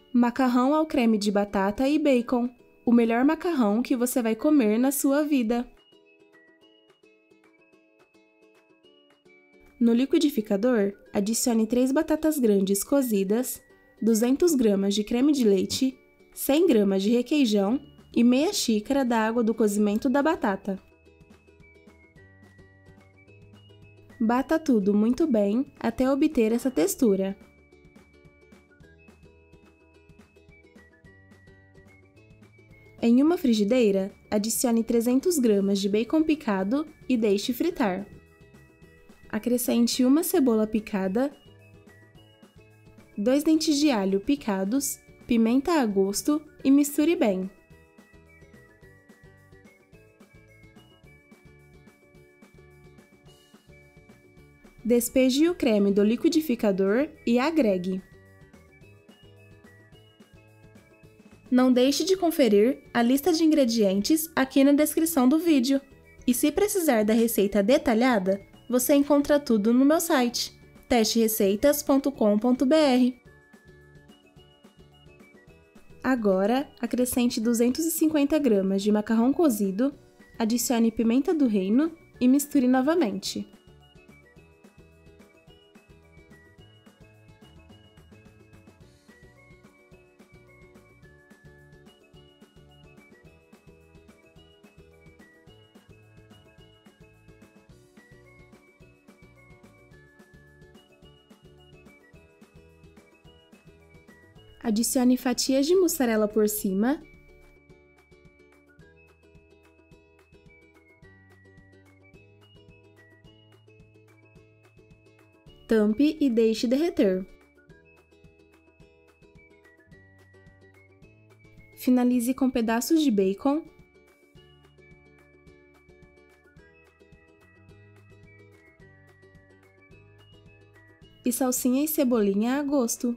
Macarrão ao creme de batata e bacon. O melhor macarrão que você vai comer na sua vida. No liquidificador, adicione 3 batatas grandes cozidas, 200 gramas de creme de leite, 100 gramas de requeijão e meia xícara da água do cozimento da batata. Bata tudo muito bem até obter essa textura. Em uma frigideira, adicione 300 gramas de bacon picado e deixe fritar. Acrescente uma cebola picada, 2 dentes de alho picados, pimenta a gosto e misture bem. Despeje o creme do liquidificador e agregue. Não deixe de conferir a lista de ingredientes aqui na descrição do vídeo. E se precisar da receita detalhada, você encontra tudo no meu site, testereceitas.com.br. Agora, acrescente 250 gramas de macarrão cozido, adicione pimenta do reino e misture novamente. Adicione fatias de mussarela por cima. Tampe e deixe derreter. Finalize com pedaços de bacon. E salsinha e cebolinha a gosto.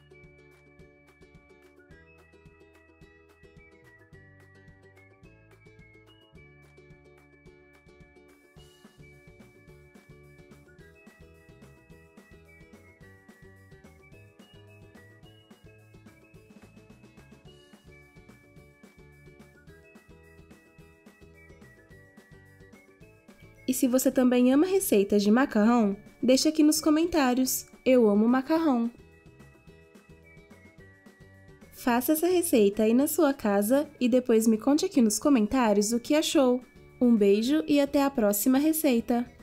E se você também ama receitas de macarrão, deixa aqui nos comentários. Eu amo macarrão! Faça essa receita aí na sua casa e depois me conte aqui nos comentários o que achou. Um beijo e até a próxima receita!